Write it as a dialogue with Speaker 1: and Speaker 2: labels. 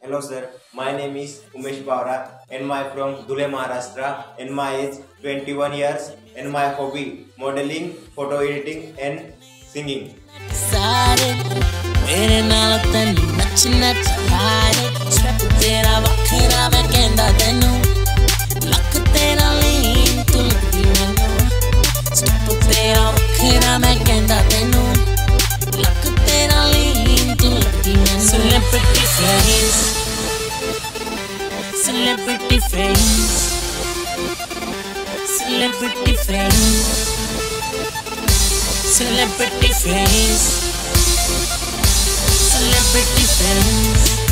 Speaker 1: Hello sir, my name is Umesh Pawara and I am from Dhule, Maharashtra and my age 21 years and my hobby modeling, photo editing and singing.
Speaker 2: सारे मेरे नाल तैनू नच नच हारे step तेरा वखरा मैं कहंदा तैनू लक तेरा लीन तू लगदी मैनू स्टेप तेरा वखरा मैं कहंदा तैनू लक तेरा लीन तू लगदी मैनू celebrity face celebrity face celebrity face celebrity face celebrity face